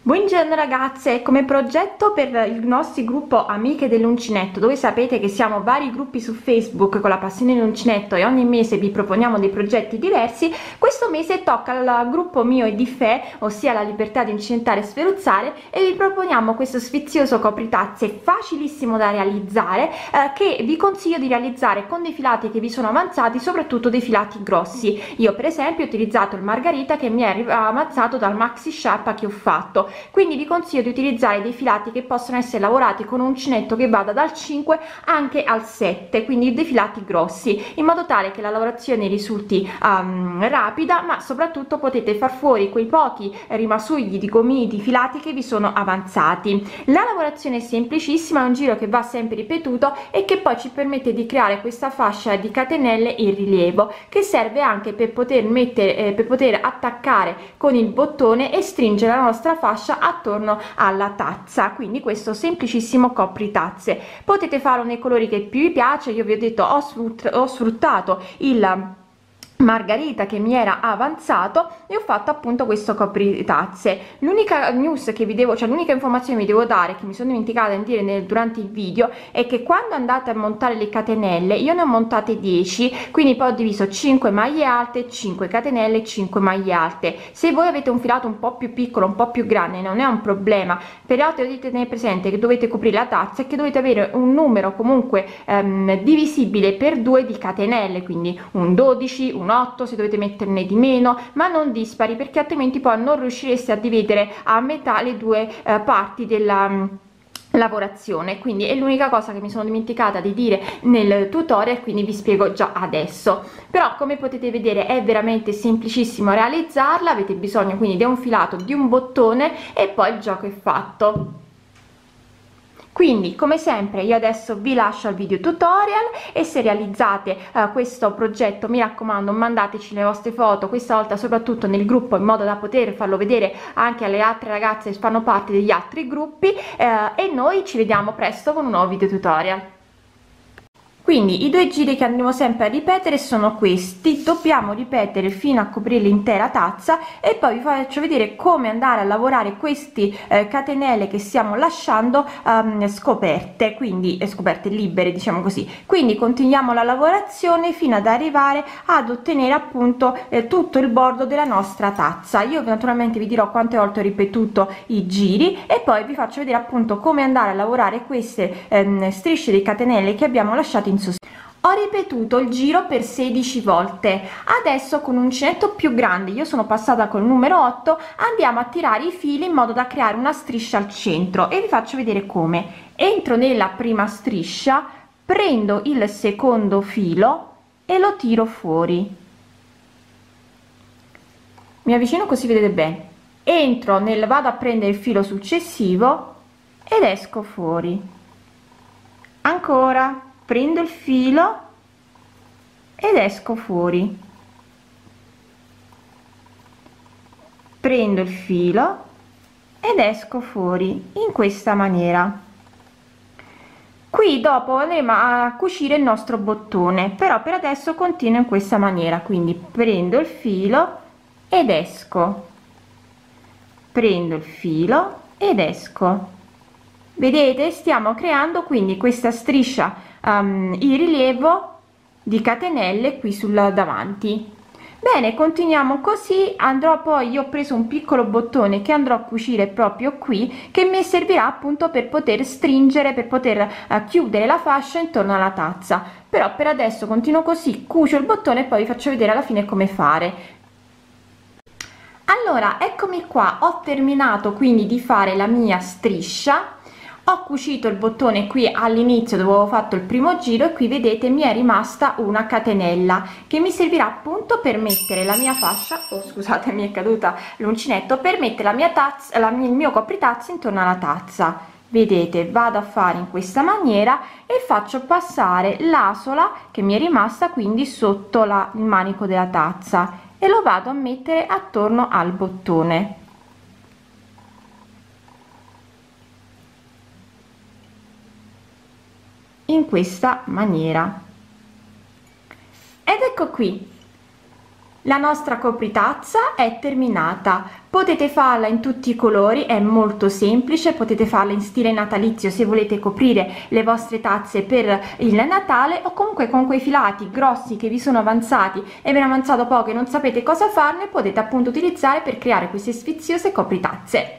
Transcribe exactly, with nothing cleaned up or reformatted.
Buongiorno ragazze, come progetto per il nostro gruppo Amiche dell'Uncinetto, dove sapete che siamo vari gruppi su Facebook con la passione dell'uncinetto e ogni mese vi proponiamo dei progetti diversi, questo mese tocca al gruppo mio e di Fe, ossia la libertà di uncinetare e sferuzzare, e vi proponiamo questo sfizioso copritazze facilissimo da realizzare, eh, che vi consiglio di realizzare con dei filati che vi sono avanzati, soprattutto dei filati grossi. Io per esempio ho utilizzato il Margarita che mi è avanzato dal maxi sciarpa che ho fatto, quindi vi consiglio di utilizzare dei filati che possono essere lavorati con un uncinetto che vada dal cinque anche al sette, quindi dei filati grossi, in modo tale che la lavorazione risulti um, rapida, ma soprattutto potete far fuori quei pochi rimasugli di gomiti filati che vi sono avanzati. La lavorazione è semplicissima, è un giro che va sempre ripetuto e che poi ci permette di creare questa fascia di catenelle in rilievo, che serve anche per poter mettere eh, per poter attaccare con il bottone e stringere la nostra fascia attorno alla tazza. Quindi questo semplicissimo copritazze potete farlo nei colori che più vi piace. Io vi ho detto ho, sfrut ho sfruttato il Margarita che mi era avanzato e ho fatto appunto questo copritazze. L'unica news che vi devo, cioè l'unica informazione che vi devo dare, che mi sono dimenticata di dire nel, durante il video, è che quando andate a montare le catenelle, io ne ho montate dieci, quindi poi ho diviso cinque maglie alte, cinque catenelle, cinque maglie alte. Se voi avete un filato un po' più piccolo, un po' più grande, non è un problema, però dovete tenere presente che dovete coprire la tazza e che dovete avere un numero comunque ehm, divisibile per due di catenelle, quindi un dodici, un otto, se dovete metterne di meno, ma non dispari, perché altrimenti poi non riuscireste a dividere a metà le due eh, parti della um, lavorazione. Quindi è l'unica cosa che mi sono dimenticata di dire nel tutorial, quindi vi spiego già adesso. Però come potete vedere è veramente semplicissimo realizzarla, avete bisogno quindi di un filato, di un bottone e poi il gioco è fatto. Quindi come sempre io adesso vi lascio al video tutorial e se realizzate uh, questo progetto, mi raccomando, mandateci le vostre foto, questa volta soprattutto nel gruppo, in modo da poter farlo vedere anche alle altre ragazze che fanno parte degli altri gruppi, uh, e noi ci vediamo presto con un nuovo video tutorial. Quindi i due giri che andremo sempre a ripetere sono questi, dobbiamo ripetere fino a coprire l'intera tazza e poi vi faccio vedere come andare a lavorare questi eh, catenelle che stiamo lasciando um, scoperte, quindi eh, scoperte libere, diciamo così. Quindi continuiamo la lavorazione fino ad arrivare ad ottenere appunto eh, tutto il bordo della nostra tazza. Io naturalmente vi dirò quante volte ho ripetuto i giri e poi vi faccio vedere appunto come andare a lavorare queste ehm, strisce di catenelle che abbiamo lasciato in sospeso. Ho ripetuto il giro per sedici volte. Adesso con un uncinetto più grande, io sono passata col numero otto, andiamo a tirare i fili in modo da creare una striscia al centro e vi faccio vedere come. Entro nella prima striscia, prendo il secondo filo e lo tiro fuori. Mi avvicino così vedete bene. Entro nel, vado a prendere il filo successivo ed esco fuori. Ancora prendo il filo ed esco fuori, prendo il filo ed esco fuori in questa maniera. Qui dopo andremo a cucire il nostro bottone, però per adesso continuo in questa maniera, quindi prendo il filo ed esco, prendo il filo ed esco. Vedete, stiamo creando quindi questa striscia um, in rilievo di catenelle qui sul davanti. Bene, continuiamo così. Andrò poi, io ho preso un piccolo bottone che andrò a cucire proprio qui, che mi servirà appunto per poter stringere, per poter uh, chiudere la fascia intorno alla tazza. Però per adesso continuo così, cucio il bottone e poi vi faccio vedere alla fine come fare. Allora, eccomi qua, ho terminato quindi di fare la mia striscia. Ho cucito il bottone qui all'inizio dove ho fatto il primo giro e qui vedete mi è rimasta una catenella che mi servirà appunto per mettere la mia fascia, oh scusate mi è caduta l'uncinetto, per mettere la mia tazza, la mia, il mio copritazza intorno alla tazza. Vedete, vado a fare in questa maniera e faccio passare l'asola che mi è rimasta quindi sotto la, il manico della tazza e lo vado a mettere attorno al bottone. In questa maniera ed ecco qui La nostra copritazza è terminata. Potete farla in tutti i colori, è molto semplice, potete farla in stile natalizio se volete coprire le vostre tazze per il Natale, o comunque con quei filati grossi che vi sono avanzati e ve ne è avanzato poco e non sapete cosa farne, potete appunto utilizzare per creare queste sfiziose copritazze.